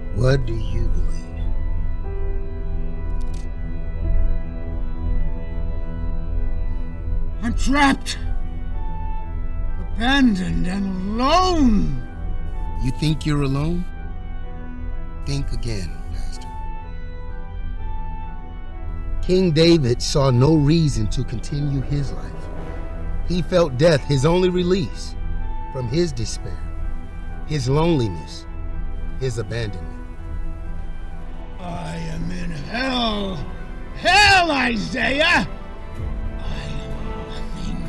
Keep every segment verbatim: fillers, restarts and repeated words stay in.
What do you believe? I'm trapped, abandoned and alone. You think you're alone? Think again, Pastor. King David saw no reason to continue his life. He felt death his only release from his despair, his loneliness, his abandonment. I am in hell. Hell, Isaiah! I am nothing.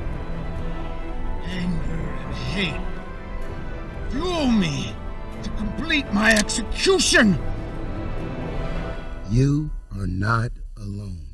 Anger and hate fuel me to complete my execution. You are not alone.